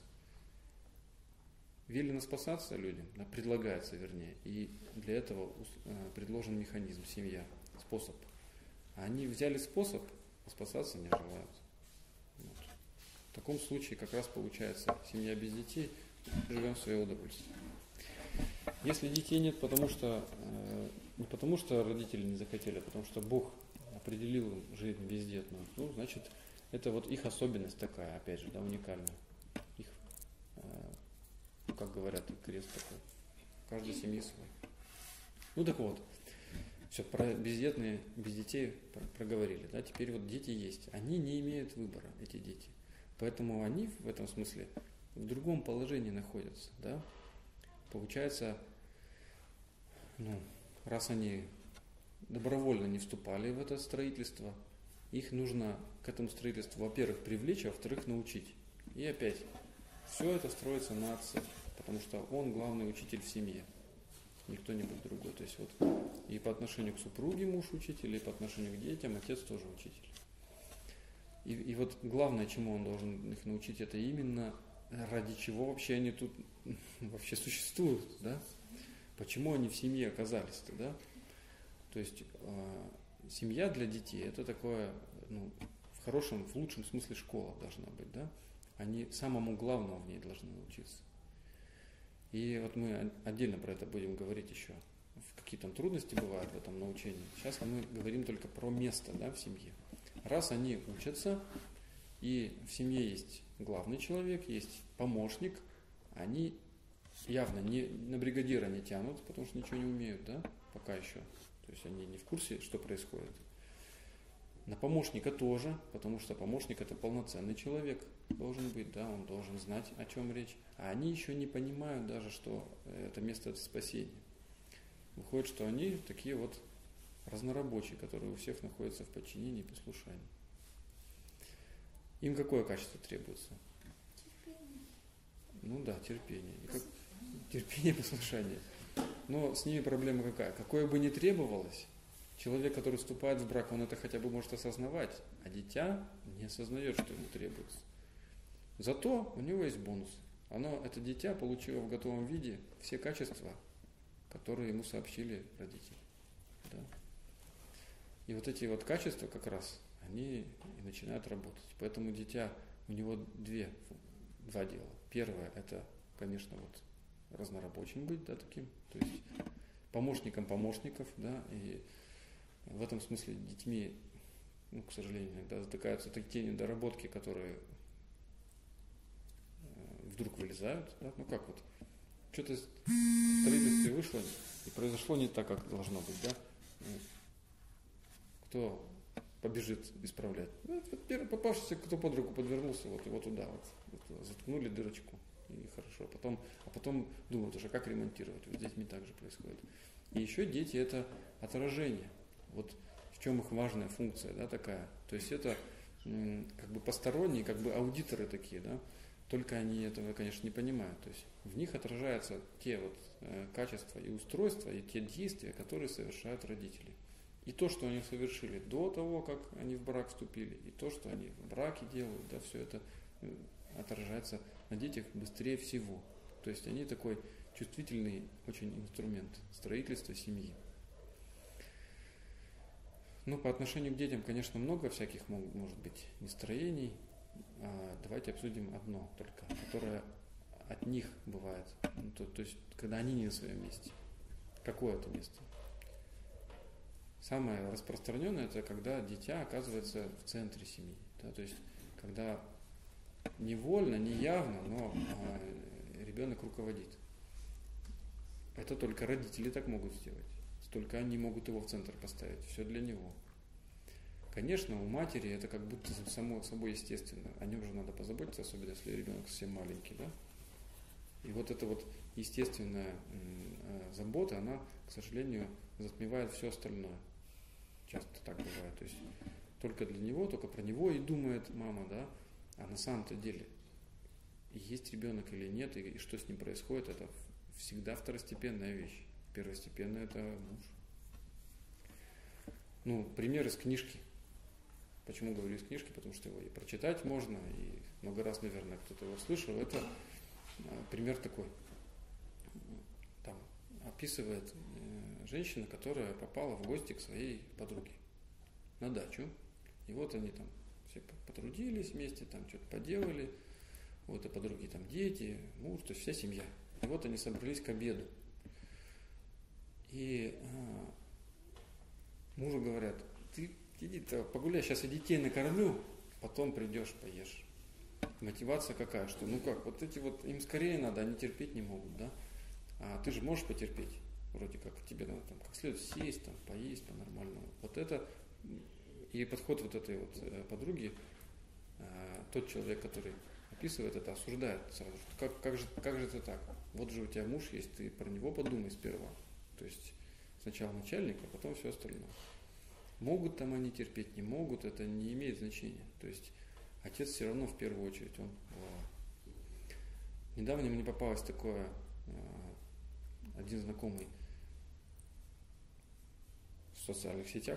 Велено спасаться людям, предлагается вернее, и для этого предложен механизм, семья, способ. А они взяли способ, а спасаться не желают. Вот. В таком случае как раз получается семья без детей, живем в свое удовольствие. Если детей нет, потому что не потому что родители не захотели, а потому что Бог определил им жизнь бездетную, ну, значит, это вот их особенность такая, опять же, да, уникальная. Их, ну, как говорят, крест такой. В каждой семье свой. Ну так вот, все, про бездетные, без детей проговорили, да, теперь вот дети есть. Они не имеют выбора, эти дети. Поэтому они в этом смысле в другом положении находятся, да. Получается, ну, раз они добровольно не вступали в это строительство, их нужно к этому строительству, во-первых, привлечь, а во-вторых, научить. И опять, все это строится на отце, потому что он главный учитель в семье, не кто-нибудь другой. То есть вот и по отношению к супруге муж учитель, и по отношению к детям отец тоже учитель. И, и вот главное, чему он должен их научить, это именно ради чего вообще они тут вообще существуют, да? Почему они в семье оказались-то, да? То есть э, семья для детей это такое, ну, в хорошем, в лучшем смысле школа должна быть, да? Они самому главному в ней должны научиться. И вот мы отдельно про это будем говорить еще. Какие там трудности бывают в этом научении. Сейчас мы говорим только про место, да, в семье. Раз они учатся, и в семье есть главный человек, есть помощник, они явно не, на бригадира не тянут, потому что ничего не умеют, да? пока еще. То есть они не в курсе, что происходит. На помощника тоже, потому что помощник это полноценный человек должен быть, да, он должен знать, о чем речь. А они еще не понимают даже, что это место спасения. Выходит, что они такие вот разнорабочие, которые у всех находятся в подчинении и послушании. Им какое качество требуется? Терпение. Ну да, терпение. И как... Терпение, послушание. Но с ними проблема какая? Какое бы ни требовалось, человек, который вступает в брак, он это хотя бы может осознавать, а дитя не осознает, что ему требуется. Зато у него есть бонус. Оно, это дитя получило в готовом виде все качества, которые ему сообщили родители. Да? И вот эти вот качества как раз, они и начинают работать. Поэтому дитя, у него две, два дела. Первое, это, конечно, вот разнорабочим быть, да, таким, то есть помощником помощников, да, и в этом смысле детьми, ну, к сожалению, иногда затыкаются такие недоработки, которые вдруг вылезают, да, ну как вот, что-то в строительстве вышло и произошло не так, как должно быть, да, кто побежит исправлять? Ну, первый попавшийся, кто под руку подвернулся, вот его туда вот, вот заткнули дырочку, и хорошо, потом, а потом думают уже, как ремонтировать, вот с детьми так же происходит. И еще дети это отражение, вот в чем их важная функция, да, такая, то есть это м, как бы посторонние, как бы аудиторы такие, да, только они этого, конечно, не понимают. То есть в них отражаются те вот э, качества и устройства, и те действия, которые совершают родители. И то, что они совершили до того, как они в брак вступили, и то, что они в браке делают, да, все это э, отражается на детях быстрее всего. То есть они такой чувствительный очень инструмент строительства семьи. Ну, по отношению к детям, конечно, много всяких может быть настроений. Давайте обсудим одно только, которое от них бывает. Ну, то, то есть, когда они не на своем месте. Какое это место? Самое распространенное это когда дитя оказывается в центре семьи. Да, то есть, когда невольно, неявно, но а, ребенок руководит. Это только родители так могут сделать. Только они могут его в центр поставить. Все для него. Конечно, у матери это как будто само собой естественно. О нем же надо позаботиться, особенно если ребенок совсем маленький, да? И вот эта вот естественная э, забота, она, к сожалению, затмевает все остальное. Часто так бывает. То есть только для него, только про него и думает мама, да? А на самом-то деле, есть ребенок или нет, и, и что с ним происходит, это всегда второстепенная вещь. Первостепенная это муж. Ну, пример из книжки. Почему говорю из книжки? Потому что его и прочитать можно, и много раз, наверное, кто-то его слышал. Это а, пример такой. Там описывает э, женщина, которая попала в гости к своей подруге на дачу. И вот они там все потрудились вместе, там что-то поделали. Вот, а подруги там дети, муж, то есть вся семья. И вот они собрались к обеду. И а, мужу говорят, ты иди-то погуляй, сейчас я детей накормлю, потом придешь, поешь. Мотивация какая, что ну как, вот эти вот, им скорее надо, они терпеть не могут, да? А ты же можешь потерпеть, вроде как, тебе надо там как следует сесть, там, поесть по-нормальному. Вот это, и подход вот этой вот э, подруги, э, тот человек, который описывает это, осуждает сразу, что как, как, же, как же это так? Вот же у тебя муж есть, ты про него подумай сперва. То есть сначала начальник, а потом все остальное. Могут там они терпеть, не могут, это не имеет значения. То есть отец все равно в первую очередь, он глава. Недавно мне попалось такое, один знакомый в социальных сетях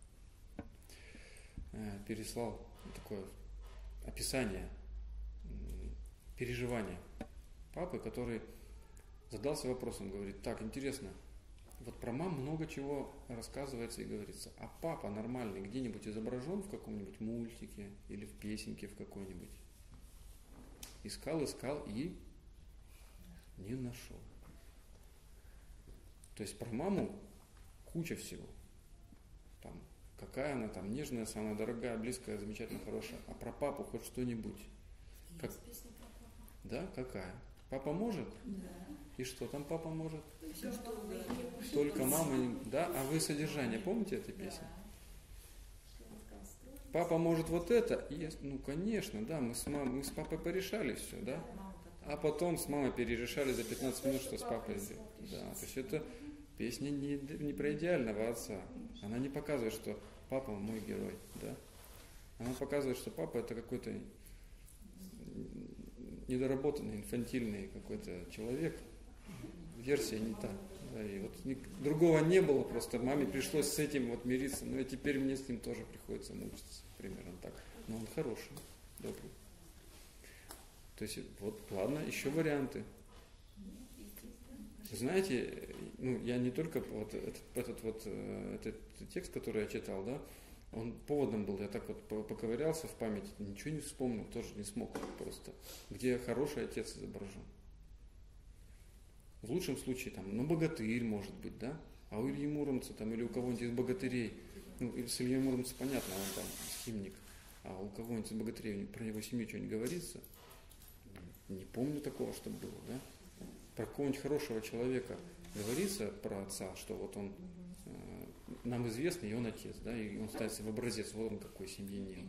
переслал такое описание переживания папы, который задался вопросом, говорит, так, интересно, вот про мам много чего рассказывается и говорится. А папа нормальный где-нибудь изображен в каком-нибудь мультике или в песенке в какой-нибудь? Искал, искал и не нашел. То есть про маму куча всего. Там, какая она там нежная, самая дорогая, близкая, замечательно, хорошая. А про папу хоть что-нибудь. Как... Есть песня про папу. Да, какая? Папа может? Да. И что там папа может? Все, что угодно. Только мама, не- да? А вы содержание помните этой песни? Папа может вот это? И, ну, конечно, да, мы с, мам, мы с папой порешали все, да? Мама потом. А потом с мамой перерешали за пятнадцать минут, что с папой сделать. Да, то есть это песня не, не про идеального отца. Она не показывает, что папа мой герой, да? Она показывает, что папа это какой-то недоработанный, инфантильный какой-то человек. Версия не та. Да, и вот ни, другого не было, просто маме пришлось с этим вот мириться. Ну и теперь мне с ним тоже приходится мучиться. Примерно так. Но он хороший, добрый. То есть, вот, ладно, еще варианты. Вы знаете, ну, я не только вот этот, этот вот э, этот текст, который я читал, да, он поводом был, я так вот поковырялся в памяти, ничего не вспомнил, тоже не смог просто. Где хороший отец изображен. В лучшем случае, там, ну, богатырь, может быть, да, а у Ильи Муромца там, или у кого-нибудь из богатырей, ну, с Ильей Муромцем понятно, он там схимник, а у кого-нибудь из богатырей про его семью что-нибудь говорится, не помню такого, чтобы было, да. Про какого-нибудь хорошего человека говорится, про отца, что вот он э, нам известный, и он отец, да, и он ставится в образец, вот он какой семьянин.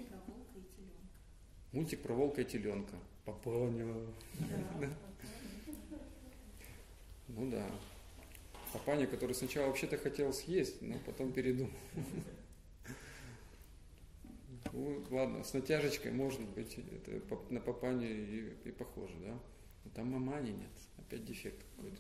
Мультик про волка и теленка. Мультик про волка и теленка. Папаня. Да. Ну да. Папаня, который сначала вообще-то хотел съесть, но потом передумал. Ну, ладно, с натяжечкой, может быть, это на папаню и, и похоже, да? Но там мамани нет, опять дефект какой-то.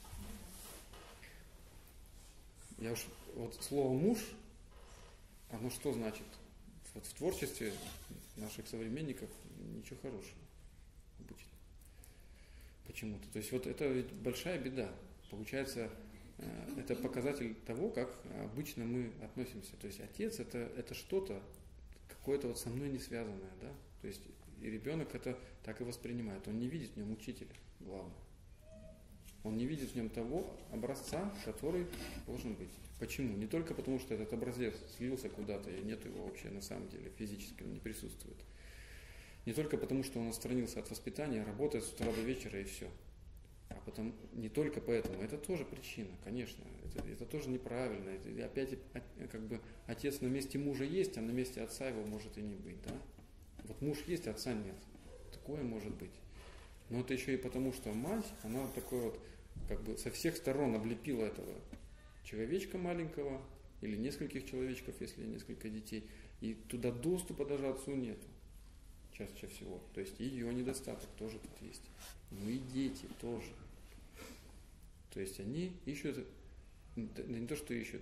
Я уж, вот слово муж, оно что значит? Вот в творчестве наших современников ничего хорошего обычно. Почему-то. То есть вот это ведь большая беда. Получается, это показатель того, как обычно мы относимся. То есть отец это, это что-то, какое-то вот со мной не связанное, да? То есть и ребенок это так и воспринимает. Он не видит в нем учителя, главное. Он не видит в нем того образца, который должен быть. Почему? Не только потому, что этот образец слился куда-то, и нет его вообще на самом деле, физически он не присутствует. Не только потому, что он отстранился от воспитания, работает с утра до вечера и все. А потом, не только поэтому, это тоже причина, конечно, это, это тоже неправильно. Это, и опять как бы отец на месте мужа есть, а на месте отца его может и не быть, да? Вот муж есть, отца нет. Такое может быть. Но это еще и потому, что мать, она такой вот, как бы со всех сторон облепила этого человечка маленького, или нескольких человечков, если несколько детей, и туда доступа даже отцу нету. Чаще всего. То есть ее недостаток тоже тут есть. Ну и дети тоже. То есть они ищут, не то что ищут,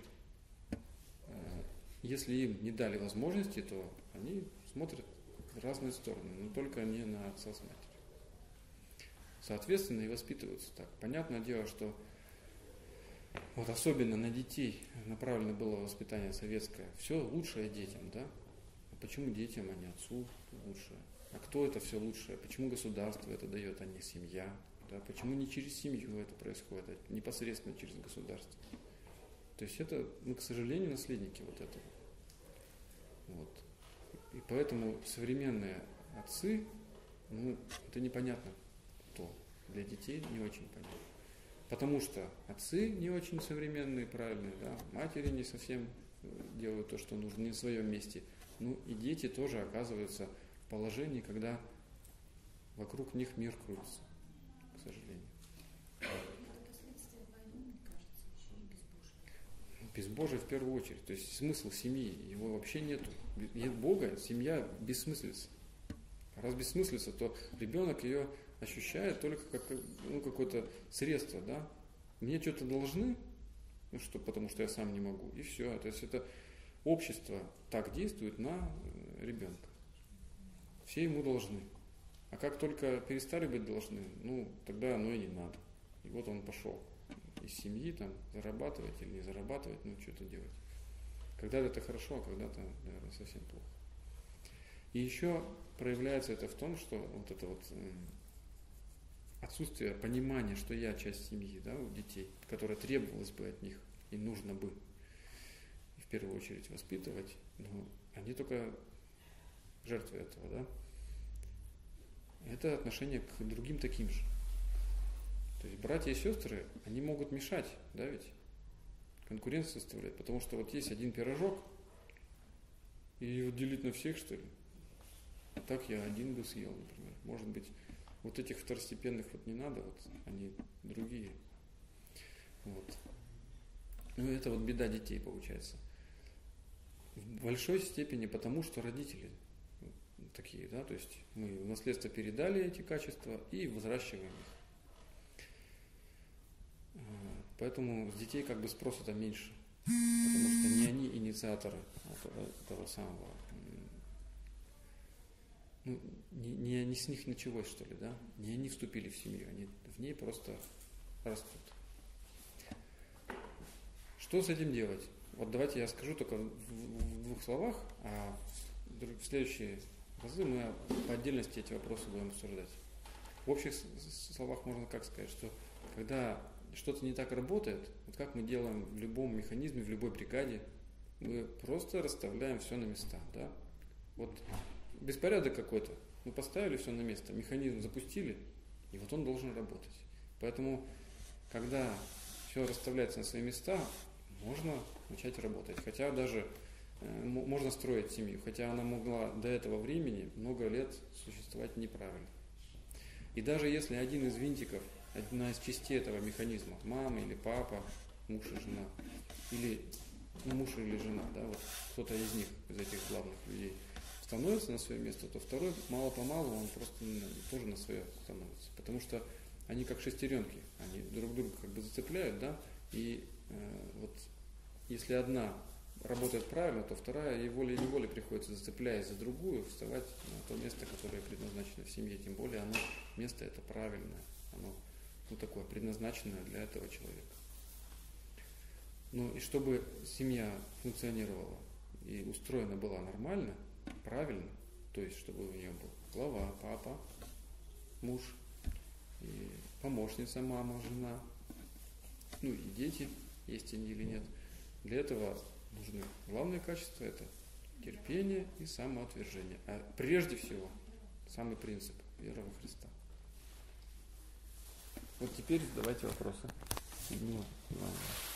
если им не дали возможности, то они смотрят в разные стороны, но только не на отца с матерью. Соответственно, и воспитываются так. Понятное дело, что вот особенно на детей направлено было воспитание советское. Все лучшее детям, да? А почему детям, а не отцу лучшее? А кто это все лучшее? Почему государство это дает, а не семья? Да? Почему не через семью это происходит, а непосредственно через государство? То есть это, мы, к сожалению, наследники вот этого. Вот. И поэтому современные отцы, ну, это непонятно кто. Для детей не очень понятно. Потому что отцы не очень современные, правильные, да? Матери не совсем делают то, что нужно, не в своем месте. Ну и дети тоже оказываются в положении, когда вокруг них мир крутится, к сожалению. Это последствия войны, мне кажется, еще и безбожия. Безбожие в первую очередь. То есть смысл семьи, его вообще нету. Нет Бога, семья бессмыслица. Раз бессмыслица, то ребенок ее ощущает только как ну, какое-то средство, да. Мне что-то должны, ну что, потому что я сам не могу, и все. То есть это общество так действует на ребенка. Все ему должны. А как только перестали быть должны, ну, тогда оно и не надо. И вот он пошел из семьи, там, зарабатывать или не зарабатывать, ну, что-то делать. Когда-то это хорошо, а когда-то, наверное, совсем плохо. И еще проявляется это в том, что вот это вот отсутствие понимания, что я часть семьи, да, у детей, которое требовалось бы от них и нужно бы в первую очередь воспитывать, но они только жертвы этого, да. Это отношение к другим таким же. То есть братья и сестры, они могут мешать, да ведь? Конкуренцию составляет. Потому что вот есть один пирожок, и его делить на всех, что ли? Так я один бы съел, например. Может быть, вот этих второстепенных вот не надо, вот они другие. Вот. Ну, это вот беда детей получается. В большой степени потому, что родители такие, да, то есть мы в наследство передали эти качества и взращиваем их. Поэтому с детей как бы спроса-то меньше, потому что не они инициаторы этого, этого самого. Ну, не, не, не с них началось, что ли, да? Не они вступили в семью, они в ней просто растут. Что с этим делать? Вот давайте я скажу только в, в двух словах, а в следующие разы мы по отдельности эти вопросы будем обсуждать. В общих словах можно как сказать, что когда что-то не так работает, вот как мы делаем в любом механизме, в любой бригаде, мы просто расставляем все на места, да? Вот беспорядок какой-то, мы поставили все на место, механизм запустили, и вот он должен работать. Поэтому, когда все расставляется на свои места, можно начать работать. Хотя даже э, можно строить семью, хотя она могла до этого времени много лет существовать неправильно. И даже если один из винтиков, одна из частей этого механизма, мама или папа, муж и жена, или ну, муж или жена, да, вот кто-то из них, из этих главных людей, становится на свое место, то второй мало-помалу он просто ну, тоже на свое становится. Потому что они как шестеренки, они друг друга как бы зацепляют, да, и э, вот если одна работает правильно, то вторая ей волей-неволей приходится, зацепляясь за другую, вставать на то место, которое предназначено в семье. Тем более оно, место это правильное, оно ну, такое, предназначенное для этого человека. Ну и чтобы семья функционировала и устроена была нормально, правильно, то есть чтобы у нее был глава, папа, муж, и помощница, мама, жена, ну и дети, есть они или нет. Для этого нужны главные качества – это терпение и самоотвержение. А прежде всего, самый принцип – вера во Христа. Вот теперь задавайте вопросы. Ну, ладно.